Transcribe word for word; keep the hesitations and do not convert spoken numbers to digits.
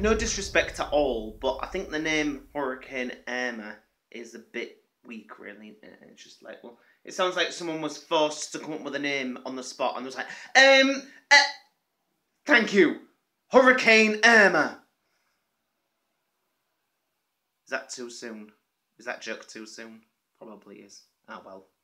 no disrespect at all, but I think the name Hurricane Irma is a bit weak, really. It's just like, well, it sounds like someone was forced to come up with a name on the spot and was like, um, uh, thank you, Hurricane Irma. Is that too soon? Is that joke too soon? Probably is. Ah, well.